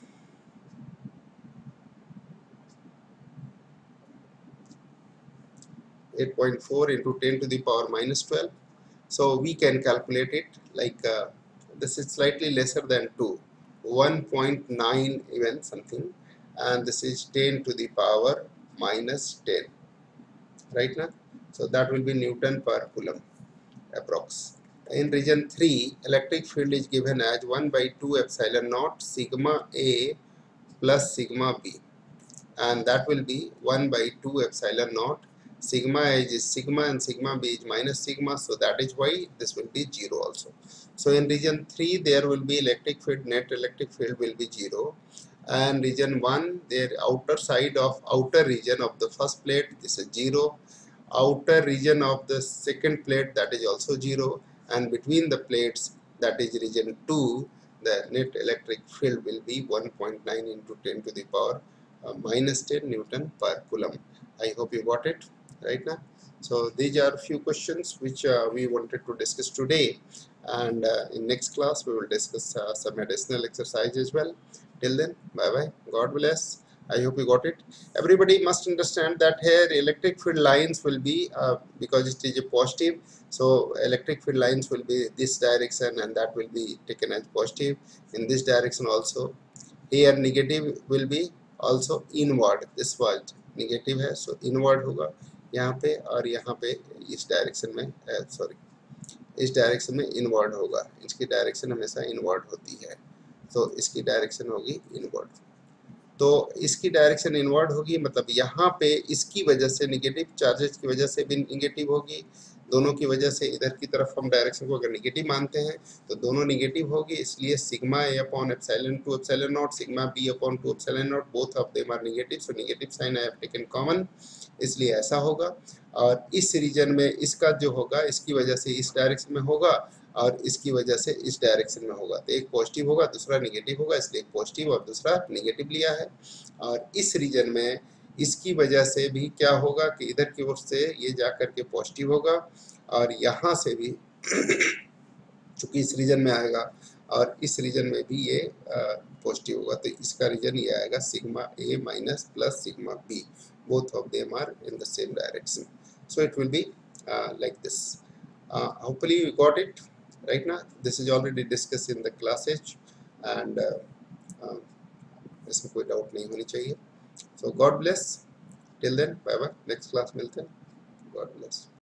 [SPEAKER 1] 8.4 into 10 to the power minus 12. So we can calculate it like this is slightly lesser than 2, 1.9 even something, and this is 10 to the power minus 10, right now. So that will be Newton per Coulomb approx. In region 3, electric field is given as 1 by 2 epsilon naught sigma A plus sigma B, and that will be 1 by 2 epsilon naught. Sigma is sigma and sigma B is minus sigma, so that is why this will be 0 also. So in region 3 there will be electric field, net electric field will be 0, and region 1 their outer side of outer region of the first plate, this is 0, outer region of the second plate, that is also 0, and between the plates, that is region 2, the net electric field will be 1.9 into 10 to the power minus 10 Newton per Coulomb. I hope you got it right now. So these are a few questions which we wanted to discuss today, and in next class we will discuss some additional exercise as well. Till then, bye bye, God bless. I hope you got it. Everybody must understand that here electric field lines will be because it is a positive, so electric field lines will be this direction and that will be taken as positive. In this direction also, here negative will be also inward. This was negative है, so inward होगा यहाँ पे, और यहाँ पे इस direction में sorry इस डायरेक्शन में इनवर्ड होगा. इसकी डायरेक्शन हमेशा इनवर्ड होती है, तो इसकी डायरेक्शन होगी इनवर्ड. तो इसकी डायरेक्शन इनवर्ड होगी, मतलब यहाँ पे इसकी वजह से नेगेटिव चार्जेस की वजह से भी नेगेटिव होगी, दोनों की वजह से इधर की तरफ हम डायरेक्शन को अगर निगेटिव मानते हैं तो दोनों निगेटिव होगी, इसलिए sigma A upon epsilon two epsilon naught, sigma B upon two epsilon naught, both of them are negative, so negative sign I have taken common, इसलिए ऐसा होगा। और इस रीजन में इसका जो होगा इसकी वजह से इस डायरेक्शन में होगा और इसकी वजह से इस डायरेक्शन में होगा, तो एक पॉजिटिव होगा दूसरा निगेटिव होगा, इसलिए एक पॉजिटिव और दूसरा निगेटिव लिया है। और इस रीजन में इसकी वजह से भी क्या होगा कि इधर की ओर से ये जा कर के पॉजिटिव होगा और यहाँ से भी चूंकि इस रीजन में आएगा और इस रीजन में भी ये पॉजिटिव होगा, तो इसका रीजन ये आएगा sigma A minus plus sigma B, both of them are in the same direction, so it will be like this. Hopefully you got it right now. This is already discussed in the classes and इसमें कोई doubt नहीं होनी चाहिए। So God bless, till then bye bye, next class मिलते हैं, God bless.